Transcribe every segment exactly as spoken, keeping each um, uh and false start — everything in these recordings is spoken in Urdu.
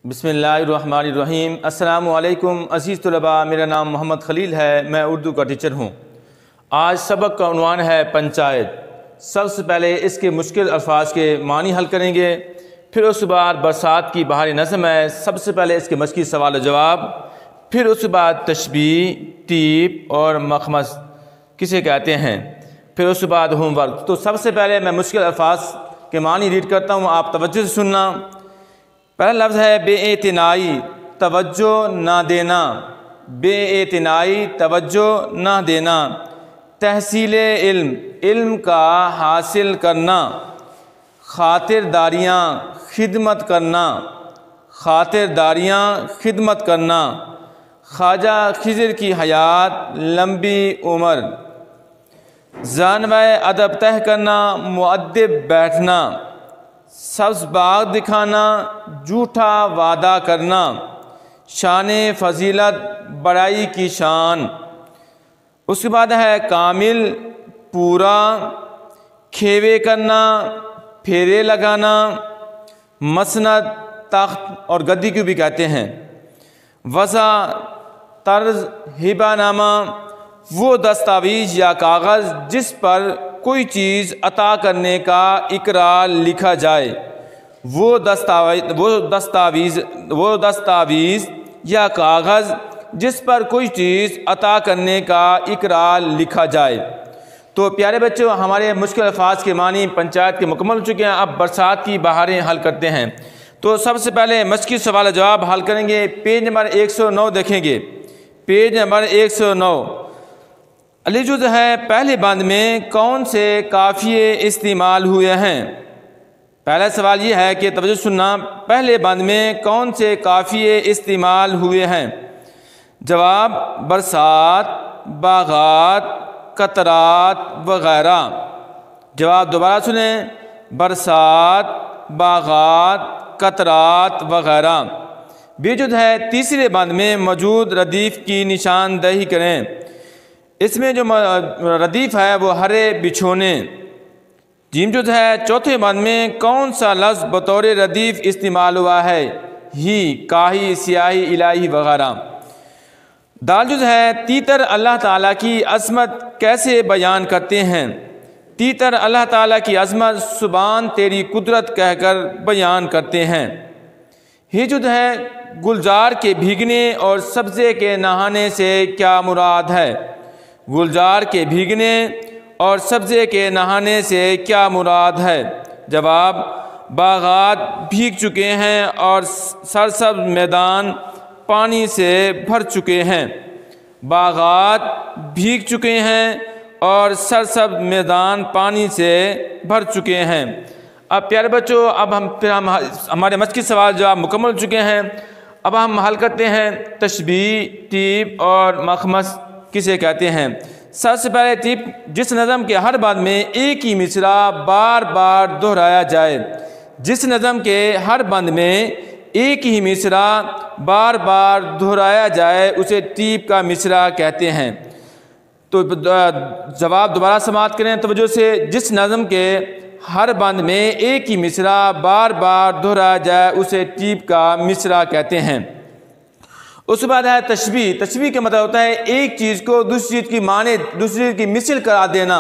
بسم اللہ الرحمن الرحیم۔ السلام علیکم عزیز طلباء، میرا نام محمد خلیل ہے، میں اردو کا ٹیچر ہوں۔ آج سبق کا عنوان ہے پنچایت۔ سب سے پہلے اس کے مشکل الفاظ کے معنی حل کریں گے، پھر اس کے بعد برسات کی بہاری نظم ہے، سب سے پہلے اس کے مشکل سوال و جواب، پھر اس کے بعد تشبیہ، ٹیپ اور مخمص کسے کہتے ہیں، پھر اس کے بعد ہوم ورک۔ تو سب سے پہلے میں مشکل الفاظ کے معنی ریڈ کرتا ہوں، آپ توجہ سے سننا۔ پہلا لفظ ہے بے اعتنائی، توجہ نہ دینا، بے اعتنائی توجہ نہ دینا۔ تحصیل علم، علم کا حاصل کرنا۔ خاطر داریاں، خدمت کرنا، خاطر داریاں خدمت کرنا۔ خواجہ خضر کی حیات لمبی عمر۔ زانوہ ادب طے کرنا، مؤدب بیٹھنا۔ سبز باغ دکھانا، جھوٹا وعدہ کرنا۔ شان فضیلت، بڑائی کی شان۔ اس کے بعد ہے کامل، پورا۔ کھیوے کرنا، پھیرے لگانا۔ مسند، تخت اور گدی کو بھی کہتے ہیں۔ وضع، طرز، ہبہ نامہ، وہ دستاویز یا کاغذ جس پر کوئی چیز عطا کرنے کا اقرار لکھا جائے۔ وہ دستاویز وہ دستاویز وہ دستاویز یا کاغذ جس پر کوئی چیز عطا کرنے کا اقرار لکھا جائے۔ تو پیارے بچوں، ہمارے مشکل الفاظ کے معنی پنچایت کے مکمل ہو چکے ہیں۔ اب برسات کی بہاریں حل کرتے ہیں۔ تو سب سے پہلے مشکل سوال جواب حل کریں گے۔ پیج نمبر ایک سو نو دیکھیں گے، پیج نمبر ایک سو نو۔ علی جز ہے پہلے بند میں کون سے قافیے استعمال ہوئے ہیں؟ پہلا سوال یہ ہے کہ توجہ سننا، پہلے بند میں کون سے قافیے استعمال ہوئے ہیں؟ جواب: برسات، باغات، قطرات وغیرہ۔ جواب دوبارہ سنیں، برسات، باغات، قطرات وغیرہ۔ بیجد ہے تیسرے بند میں موجود ردیف کی نشاندہی کریں۔ اس میں جو ردیف ہے وہ ہرے بچھونے۔ جیم جد ہے چوتھے بند میں کون سا لفظ بطور ردیف استعمال ہوا ہے؟ ہی، کاہی، سیاہی، الہی وغیرہ۔ دال جد ہے تیتر اللہ تعالیٰ کی عظمت کیسے بیان کرتے ہیں؟ تیتر اللہ تعالیٰ کی عظمت سبحان تیری قدرت کہہ کر بیان کرتے ہیں۔ ہی جد ہے گلزار کے بھیگنے اور سبزے کے نہانے سے کیا مراد ہے؟ گلزار کے بھیگنے اور سبزے کے نہانے سے کیا مراد ہے؟ جواب: باغات بھیگ چکے ہیں اور سرسبز میدان پانی سے بھر چکے ہیں۔ باغات بھیگ چکے ہیں اور سرسبز میدان پانی سے بھر چکے ہیں۔ اب پیارے بچوں، اب ہم پھر ہم ہمارے مشکل سوال جواب مکمل ہو چکے ہیں۔ اب ہم حل کرتے ہیں تشبیہ، ٹیپ اور مخمص کسے کہتے ہیں۔ سب سے پہلے ٹیپ، جس نظم کے ہر بند میں ایک ہی مصرع بار بار دہرایا جائے۔ جس نظم کے ہر بند میں ایک ہی مصرع بار بار دہرایا جائے اسے ٹیپ کا مصرع کہتے ہیں۔ تو جواب دوبارہ سماعت کریں توجہ سے، جس نظم کے ہر بند میں ایک ہی مصرع بار بار دہرایا جائے اسے ٹیپ کا مصرع کہتے ہیں۔ اس کے بعد ہے تشبیہ۔ تشبیہ کا مطلب ہوتا ہے ایک چیز کو دوسری چیز کی معنی دوسری چیز کی مثل قرار دینا۔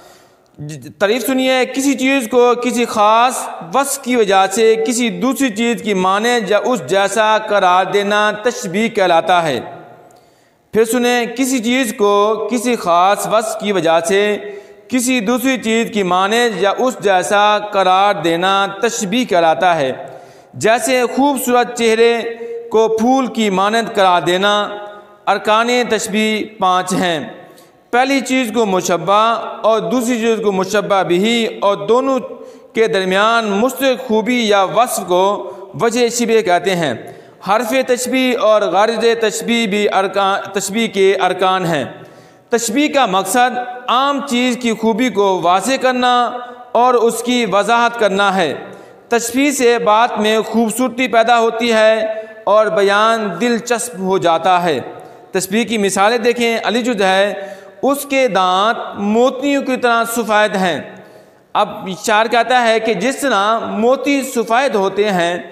تعریف سنیے، کسی چیز کو کسی خاص وصف کی وجہ سے کسی دوسری چیز کی معنی یا اس جیسا قرار دینا تشبیہ کہلاتا ہے۔ پھر سنیں، کسی چیز کو کسی خاص وصف کی وجہ سے کسی دوسری چیز کی معنی یا اس جیسا قرار دینا تشبیہ کہلاتا ہے۔ جیسے خوبصورت چہرے کو پھول کی مانند قرار دینا۔ ارکان تشبیہ پانچ ہیں۔ پہلی چیز کو مشبہ اور دوسری چیز کو مشبہ بھی اور دونوں کے درمیان مشترک خوبی یا وصف کو وجہ شبہ کہتے ہیں۔ حرف تشبیہ اور غرض تشبیہ بھی ارکان تشبیہ کے ارکان ہیں۔ تشبیہ کا مقصد عام چیز کی خوبی کو واضح کرنا اور اس کی وضاحت کرنا ہے۔ تشبیہ سے بات میں خوبصورتی پیدا ہوتی ہے اور بیان دلچسپ ہو جاتا ہے۔ تشبیہ کی مثالیں دیکھیں۔ علی جد ہے اس کے دانت موتیوں کی طرح سفید ہیں۔ اب شاعر کہتا ہے کہ جس طرح موتی سفید ہوتے ہیں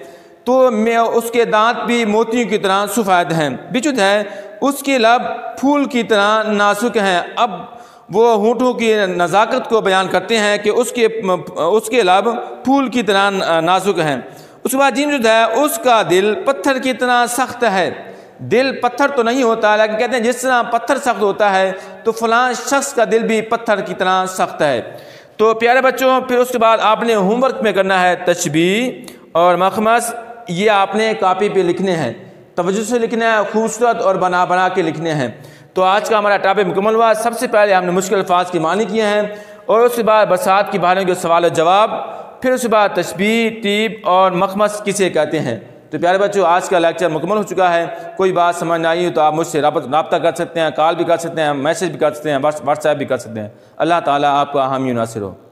تو میں اس کے دانت بھی موتیوں کی طرح سفید ہیں، بچد ہے اس کے لب پھول کی طرح نازک ہیں۔ اب وہ ہونٹوں کی نزاکت کو بیان کرتے ہیں کہ اس کے اس کے لب پھول کی طرح نازک ہیں۔ اس کے بعد جیم جو ہے اس کا دل پتھر کی طرح سخت ہے۔ دل پتھر تو نہیں ہوتا، لیکن کہتے ہیں جس طرح پتھر سخت ہوتا ہے تو فلاں شخص کا دل بھی پتھر کی طرح سخت ہے۔ تو پیارے بچوں، پھر اس کے بعد آپ نے ہوم ورک میں کرنا ہے تشبیہ اور مخمص، یہ آپ نے کاپی پہ لکھنے ہیں، توجہ سے لکھنا ہے، خوبصورت اور بنا بنا کے لکھنے ہیں۔ تو آج کا ہمارا ٹاپک مکمل ہوا۔ سب سے پہلے ہم نے مشکل الفاظ کی معنی کیے ہیں، اور اس کے بعد برسات کی بہاروں کے سوال و جواب، پھر اس کے بعد تشبیہ، ٹیپ اور مخمص کسے کہتے ہیں۔ تو پیارے بچوں، آج کا لیکچر مکمل ہو چکا ہے۔ کوئی بات سمجھ نہ آئی ہو تو آپ مجھ سے رابطہ کر سکتے ہیں، کال بھی کر سکتے ہیں، میسج بھی کر سکتے ہیں، واٹس ایپ بھی کر سکتے ہیں۔ اللہ تعالیٰ آپ کا حامی و ناصر ہو۔